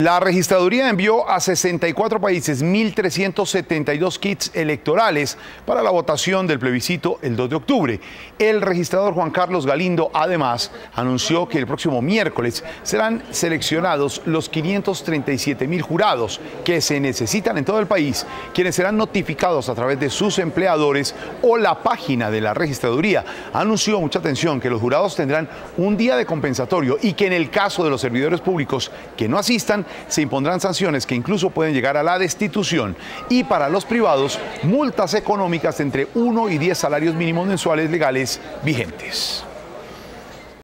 La registraduría envió a 64 países 1.372 kits electorales para la votación del plebiscito el 2 de octubre. El registrador Juan Carlos Galindo, además, anunció que el próximo miércoles serán seleccionados los 537.000 jurados que se necesitan en todo el país, quienes serán notificados a través de sus empleadores o la página de la registraduría. Anunció, mucha atención, que los jurados tendrán un día de compensatorio y que en el caso de los servidores públicos que no asistan, se impondrán sanciones que incluso pueden llegar a la destitución, y para los privados, multas económicas entre 1 y 10 salarios mínimos mensuales legales vigentes.